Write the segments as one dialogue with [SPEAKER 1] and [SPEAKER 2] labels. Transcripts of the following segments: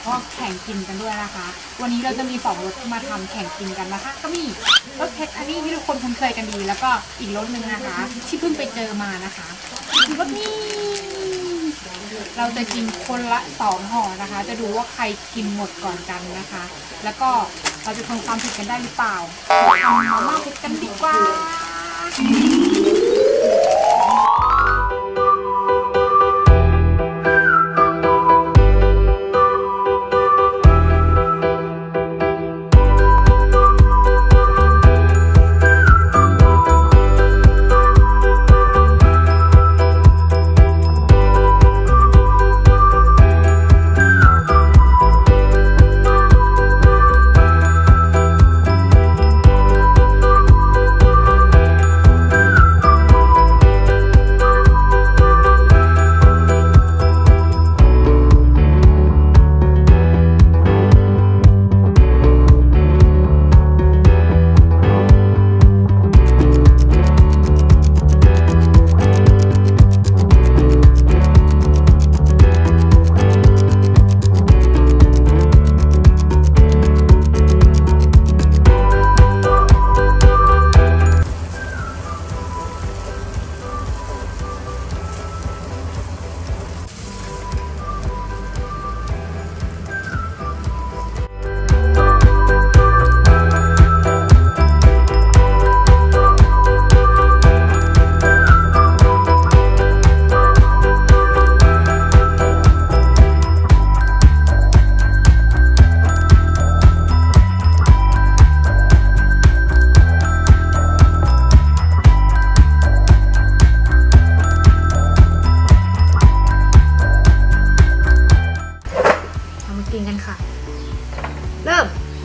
[SPEAKER 1] ก็แข่งกินกันด้วยนะคะวันนี้เราจะมี2รสมาทำแข่งกินกันนะคะก็มีรสเผ็ดอันนี้ที่ทุกคนคุ้นเคยกันดีแล้วก็อีกรสหนึ่งนะคะที่เพิ่งไปเจอมานะคะรสนี้เราจะกินคนละ2ห่อนะคะจะดูว่าใครกินหมดก่อนกันนะคะแล้วก็เราจะทำความผิดกันได้หรือเปล่าทำมาม่าเผ็ดกันดีกว่ากินกันค่ะเริ่ม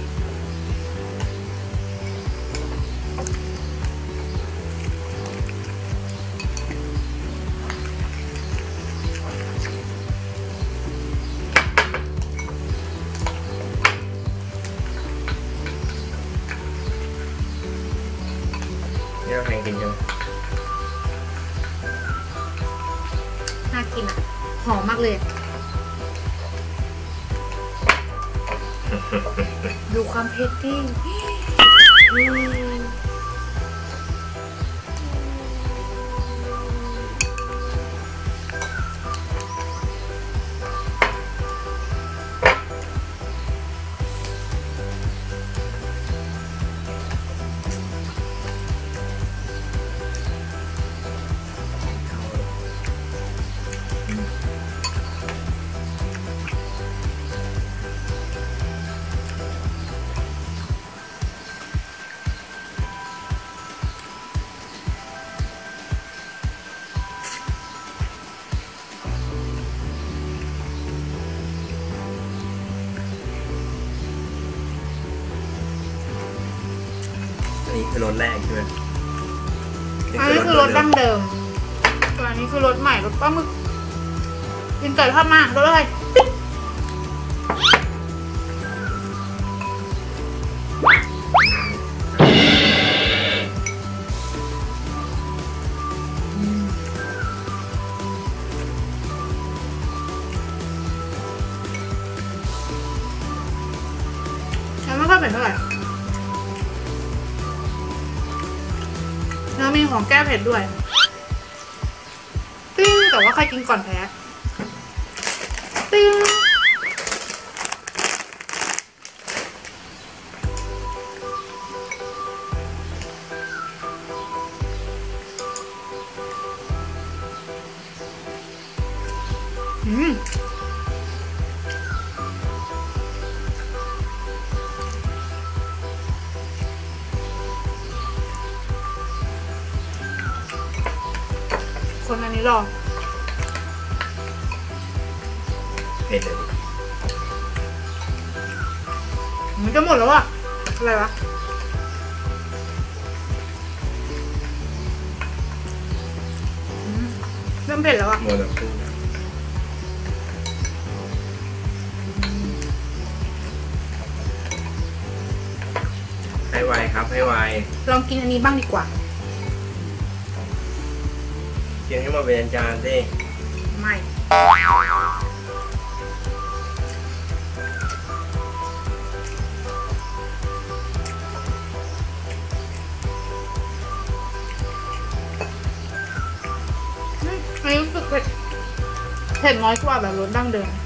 [SPEAKER 2] นี่เราแข่งกินยัง
[SPEAKER 1] น่ากินอ่ะหอมมากเลยดูความเผ็ดดิ
[SPEAKER 2] อันนี้คือรสแรกใช่ไหม
[SPEAKER 1] อันนี้คือรสดั้งเดิมส่วนอันนี้คือรสใหม่รสปลาหมึกกินไก่ทอดมารสอะไรฉันไม่ค่อยเผ็ดเท่าไหร่แล้วมีของแก้เผ็ดด้วยติ้งแต่ว่าใครกินก่อนแพ้ติ้งคนอันนี้รอ
[SPEAKER 2] เผ็ดเลย
[SPEAKER 1] มันจะหมดแล้วอะอะไรวะเริ่มเผ็ดแล้วอะ
[SPEAKER 2] หมดแล้วคู่ให้ไวครับให้ไว
[SPEAKER 1] ลองกินอันนี้บ้างดีกว่า
[SPEAKER 2] กินให้มาเป็นจานสิ
[SPEAKER 1] ไม่ไม่รู้สึกเผ็ดน้อยกว่าแบบรสดั้งเดิม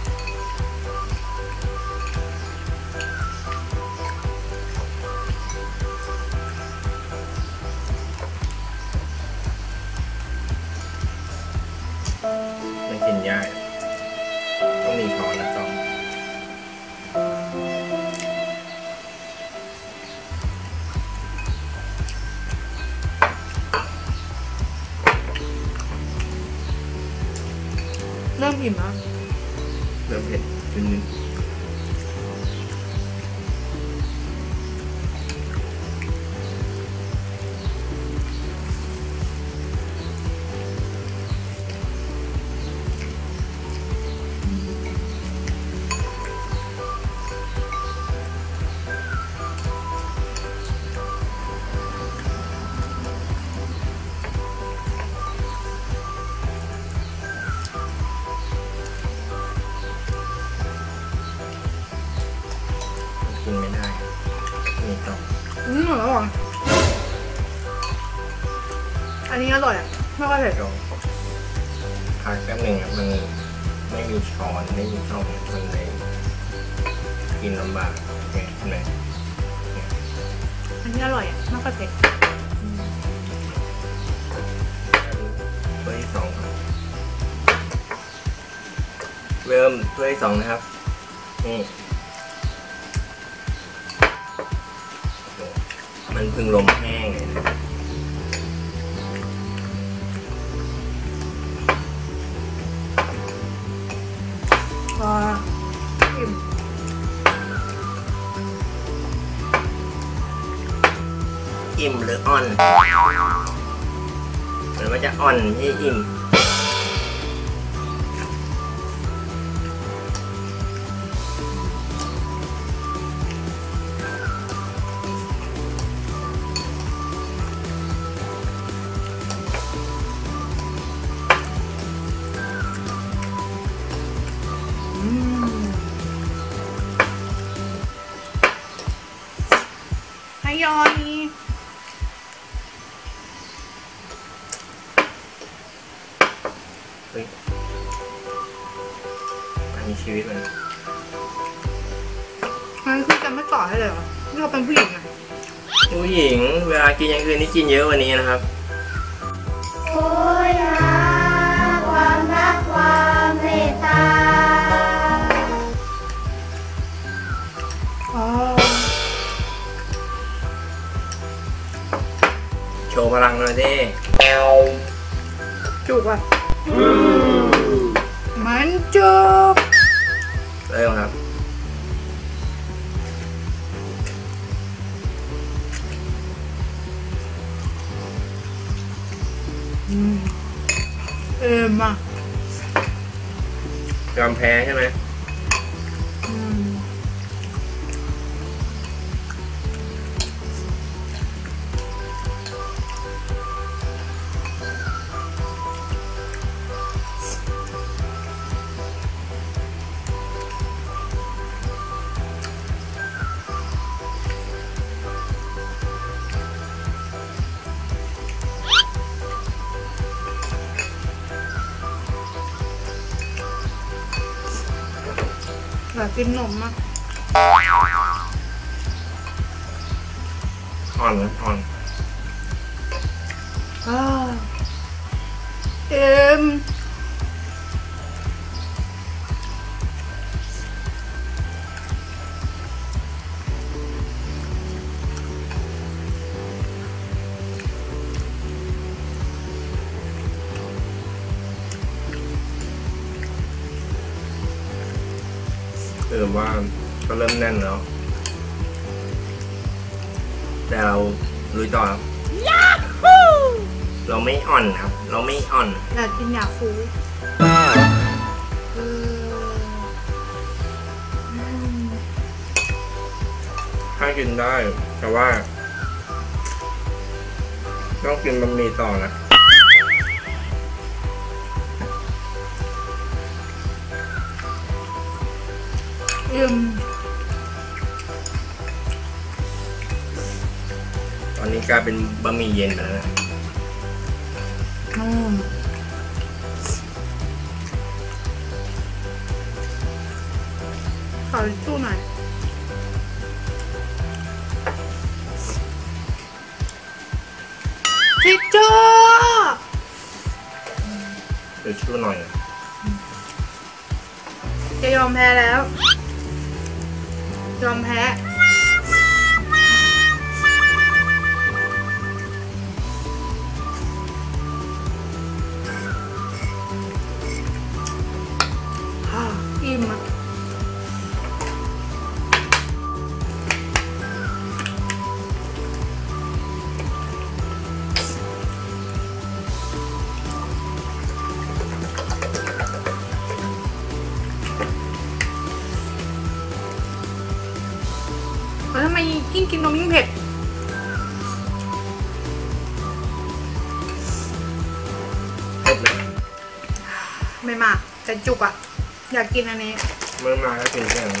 [SPEAKER 2] ไม่กินยากต้องมีช้อนนะต้อง
[SPEAKER 1] เริ่มอิ่มแล้ว
[SPEAKER 2] เริ่มเผ็ดนิดกินไม่ได้มีต่อ
[SPEAKER 1] อร่อยอันนี้อร่อยอ่ะไม่ค่อยเผ็ด
[SPEAKER 2] ลองพักแป๊บหนึ่งครับมันไม่มีช้อนไม่มีช่องมันเลยกินลำบากเนี่ยเห็นไหม
[SPEAKER 1] อันนี้อร่อยอ่ะไม่ค่อยเผ็ด
[SPEAKER 2] ถ้วยที่สองครับเริ่มถ้วยที่สองนะครับนี่มันเพึ่งลมแห้งเลยนะ
[SPEAKER 1] อิ่ม
[SPEAKER 2] อิ่มหรืออ่อนหรือว่าจะอ่อนที่อิ่ม
[SPEAKER 1] ให้ยอย
[SPEAKER 2] เฮ้ยมันมีชีวิตมัน
[SPEAKER 1] งั้นคือจะไม่ต่อให้เลยเหรอนี่เราเป็นผู้หญิงไง
[SPEAKER 2] ผู้หญิงเวลากินอย่างอื่นนี่กินเยอะกว่านี้นะครับ
[SPEAKER 3] โอ้ยหาความรักความเมตตา
[SPEAKER 1] อ๋อ
[SPEAKER 2] โชว์พลังหน่อยดิ
[SPEAKER 1] จุกอ่ะมันจุก
[SPEAKER 2] เริ่มครับ
[SPEAKER 1] อ่ะ
[SPEAKER 2] ยอมแพ้ใช่ไหม
[SPEAKER 1] อยากกินนมอ่ะ
[SPEAKER 2] อ่อนนะอ่อน
[SPEAKER 1] เอ็ม
[SPEAKER 2] ว่าก็เริ่มแน่นแล้ว แต่เราลุยต่อครับเราไม่อ่อนครับ เราไม่อ่อน
[SPEAKER 1] อยากกินอยากฟู
[SPEAKER 2] ถ้ากินได้ แต่ว่า ต้องกินบะหมี่ต่อนะตอนนี้กลายเป็นบะหมี่เย็นแล้วนะ
[SPEAKER 1] ขอตู้หน่อยทิชชู่
[SPEAKER 2] เดี๋ยวช่วยหน่อย
[SPEAKER 1] จะยอมแพ้แล้ว ยอมแพ้อิ่มอ่ะแล้วทำไมยิ่งกินนมยิ่งเผ็ดไม่มากแต่จุกอ่ะ อยากกินอันนี้
[SPEAKER 2] เมื่อมาก็กินแค่นั้น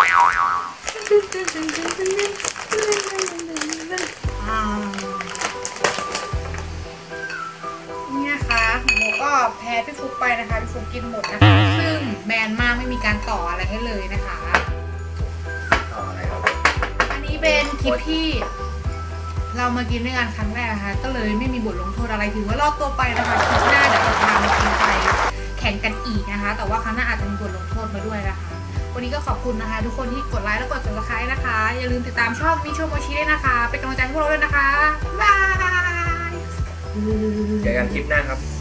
[SPEAKER 1] นี่นะคะหมูก็แพ้พี่ฟุกไปนะคะพี่ฟุกกินหมดนะคะซึ่งแบนมากไม่มีการต่ออะไรให้เลยนะคะ
[SPEAKER 2] ต่ออะไรครับ
[SPEAKER 1] อันนี้เป็นคลิปที่เรามากินด้วยกันครั้งแรกนะคะก็เลยไม่มีบทลงโทษอะไรถือว่ารอดตัวไปนะคะคลิปหน้าเดี๋ยวเราพามากินไปแข่งกันอีกนะคะ แต่ว่าครั้งหน้าอาจจะมีบทลงโทษมาด้วยนะคะ วันนี้ก็ขอบคุณนะคะ ทุกคนที่กดไลค์และกด subscribe นะคะอย่าลืมติดตามช่องมิโชโมชิด้วยนะคะเป็นกำลังใจให้พวกเราด้วยนะคะบาย
[SPEAKER 2] เจอกันคลิปหน้าครับ